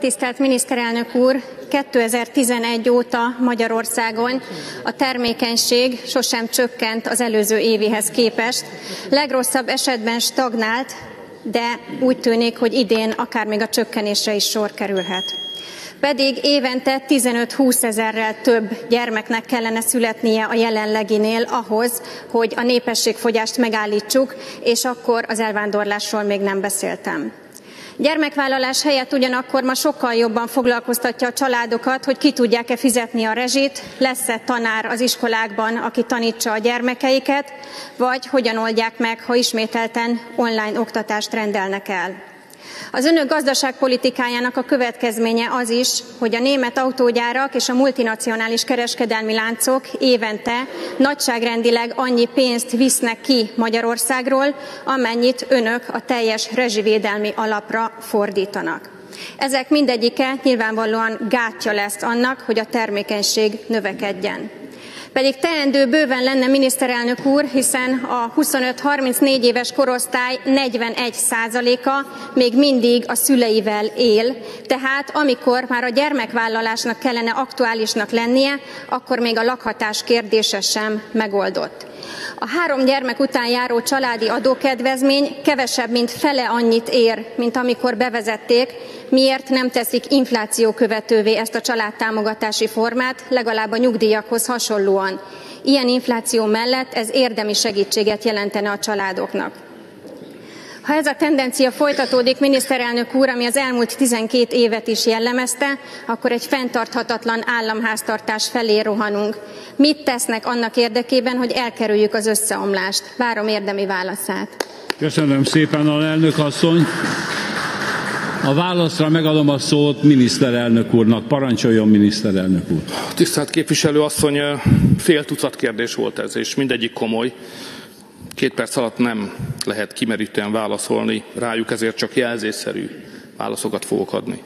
Tisztelt miniszterelnök úr, 2011 óta Magyarországon a termékenység sosem csökkent az előző évihez képest. Legrosszabb esetben stagnált, de úgy tűnik, hogy idén akár még a csökkenésre is sor kerülhet. Pedig évente 15-20 ezerrel több gyermeknek kellene születnie a jelenleginél ahhoz, hogy a népességfogyást megállítsuk, és akkor az elvándorlásról még nem beszéltem. Gyermekvállalás helyett ugyanakkor ma sokkal jobban foglalkoztatja a családokat, hogy ki tudják-e fizetni a rezsit, lesz-e tanár az iskolákban, aki tanítsa a gyermekeiket, vagy hogyan oldják meg, ha ismételten online oktatást rendelnek el. Az önök gazdaságpolitikájának a következménye az is, hogy a német autógyárak és a multinacionális kereskedelmi láncok évente nagyságrendileg annyi pénzt visznek ki Magyarországról, amennyit önök a teljes rezsivédelmi alapra fordítanak. Ezek mindegyike nyilvánvalóan gátja lesz annak, hogy a termékenység növekedjen. Pedig teendő bőven lenne, miniszterelnök úr, hiszen a 25-34 éves korosztály 41%-a még mindig a szüleivel él, tehát amikor már a gyermekvállalásnak kellene aktuálisnak lennie, akkor még a lakhatás kérdése sem megoldott. A 3 gyermek után járó családi adókedvezmény kevesebb, mint fele annyit ér, mint amikor bevezették. Miért nem teszik inflációkövetővé ezt a családtámogatási formát, legalább a nyugdíjakhoz hasonlóan? Ilyen infláció mellett ez érdemi segítséget jelentene a családoknak. Ha ez a tendencia folytatódik, miniszterelnök úr, ami az elmúlt 12 évet is jellemezte, akkor egy fenntarthatatlan államháztartás felé rohanunk. Mit tesznek annak érdekében, hogy elkerüljük az összeomlást? Várom érdemi válaszát. Köszönöm szépen, alelnök asszony. A válaszra megadom a szót miniszterelnök úrnak. Parancsoljon, miniszterelnök úr. Tisztelt képviselő asszony, fél tucat kérdés volt ez, és mindegyik komoly. 2 perc alatt nem lehet kimerítően válaszolni rájuk, ezért csak jelzésszerű válaszokat fogok adni.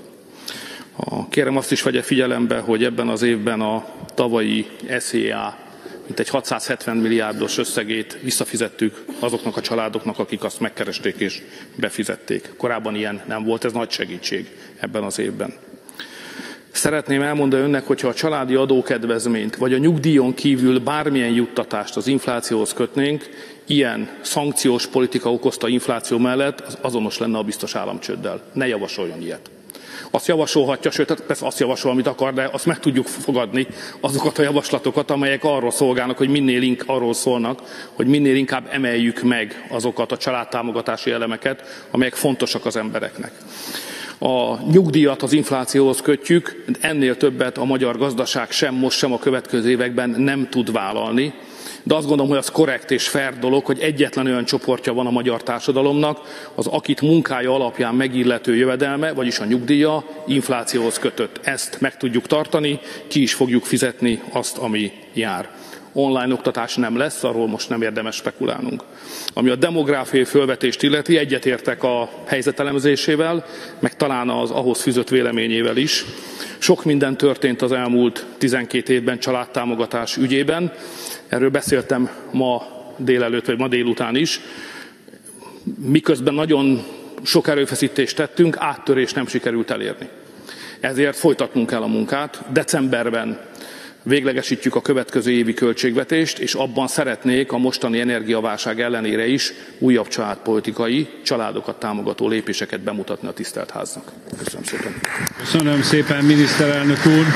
Kérem, azt is vegye figyelembe, hogy ebben az évben a tavalyi SZIA mintegy 670 milliárdos összegét visszafizettük azoknak a családoknak, akik azt megkeresték és befizették. Korábban ilyen nem volt, ez nagy segítség ebben az évben. Szeretném elmondani önnek, hogyha a családi adókedvezményt vagy a nyugdíjon kívül bármilyen juttatást az inflációhoz kötnénk, ilyen szankciós politika okozta infláció mellett az azonos lenne a biztos államcsőddel. Ne javasoljon ilyet. Azt javasolhatja, sőt, persze azt javasol, amit akar, de azt meg tudjuk fogadni, azokat a javaslatokat, amelyek arról szolgálnak, hogy arról szólnak, hogy minél inkább emeljük meg azokat a családtámogatási elemeket, amelyek fontosak az embereknek. A nyugdíjat az inflációhoz kötjük, ennél többet a magyar gazdaság sem most, sem a következő években nem tud vállalni, de azt gondolom, hogy az korrekt és fair dolog, hogy egyetlen olyan csoportja van a magyar társadalomnak, az akit munkája alapján megillető jövedelme, vagyis a nyugdíja inflációhoz kötött. Ezt meg tudjuk tartani, ki is fogjuk fizetni azt, ami jár. Online oktatás nem lesz, arról most nem érdemes spekulálnunk. Ami a demográfiai fölvetést illeti, egyetértek a helyzetelemzésével, meg talán az ahhoz fűzött véleményével is. Sok minden történt az elmúlt 12 évben családtámogatás ügyében. Erről beszéltem ma délelőtt, vagy ma délután is. Miközben nagyon sok erőfeszítést tettünk, áttörést nem sikerült elérni. Ezért folytatnunk kell a munkát. Decemberben véglegesítjük a következő évi költségvetést, és abban szeretnék a mostani energiaválság ellenére is újabb családpolitikai, családokat támogató lépéseket bemutatni a tisztelt háznak. Köszönöm szépen. Köszönöm szépen, miniszterelnök úr.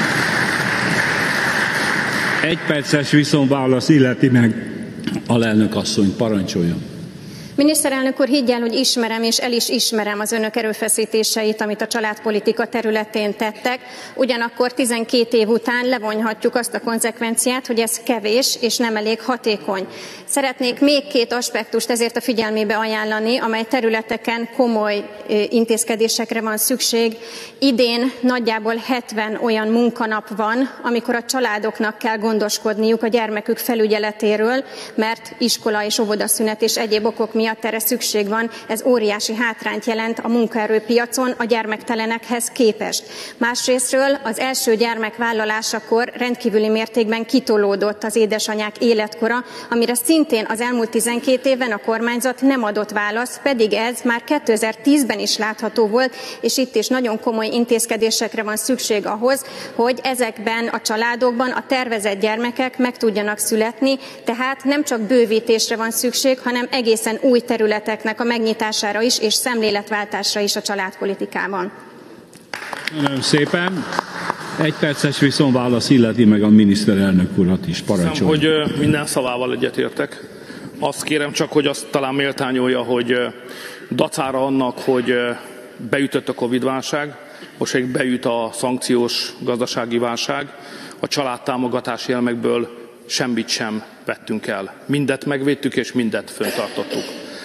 1 perces viszonválasz illeti meg alelnök asszony, parancsoljon. Miniszterelnök úr, higgy el, hogy ismerem és el is ismerem az önök erőfeszítéseit, amit a családpolitika területén tettek. Ugyanakkor 12 év után levonhatjuk azt a konzekvenciát, hogy ez kevés és nem elég hatékony. Szeretnék még 2 aspektust ezért a figyelmébe ajánlani, amely területeken komoly intézkedésekre van szükség. Idén nagyjából 70 olyan munkanap van, amikor a családoknak kell gondoskodniuk a gyermekük felügyeletéről, mert iskola és óvodaszünet és egyéb okok miatt miatt erre szükség van, ez óriási hátrányt jelent a munkaerőpiacon a gyermektelenekhez képest. Másrésztről az első gyermek vállalásakor rendkívüli mértékben kitolódott az édesanyák életkora, amire szintén az elmúlt 12 évben a kormányzat nem adott választ, pedig ez már 2010-ben is látható volt, és itt is nagyon komoly intézkedésekre van szükség ahhoz, hogy ezekben a családokban a tervezett gyermekek meg tudjanak születni, tehát nem csak bővítésre van szükség, hanem egészen új területeknek a megnyitására is, és szemléletváltásra is a családpolitikában. Köszönöm szépen. Egy perces viszonválasz illeti meg a miniszterelnök urat is. Parancsoljon. Hiszem, hogy minden szavával egyetértek. Azt kérem csak, hogy azt talán méltányolja, hogy dacára annak, hogy beütött a Covid-válság, most még beüt a szankciós gazdasági válság, a családtámogatási elemekből semmit sem vettünk el. Mindet megvédtük és mindet fenntartottuk.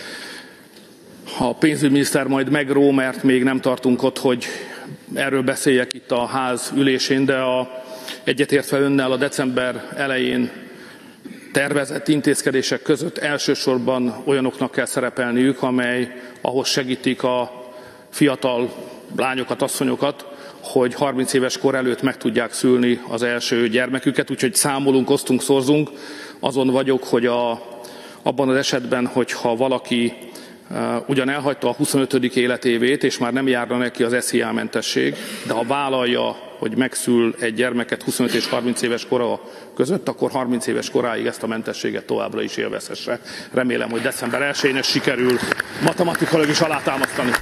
A pénzügyminiszter majd megró, mert még nem tartunk ott, hogy erről beszéljek itt a ház ülésén, de egyetértve önnel a december elején tervezett intézkedések között elsősorban olyanoknak kell szerepelniük, amely ahhoz segítik a fiatal lányokat, asszonyokat, hogy 30 éves kor előtt meg tudják szülni az első gyermeküket, úgyhogy számolunk, osztunk, szorzunk. Azon vagyok, hogy abban az esetben, hogyha valaki ugyan elhagyta a 25. életévét, és már nem járna neki az SZIA-mentesség, de ha vállalja, hogy megszül egy gyermeket 25 és 30 éves kora között, akkor 30 éves koráig ezt a mentességet továbbra is élvezhesse. Remélem, hogy december 1-én sikerül matematikailag is alátámasztani.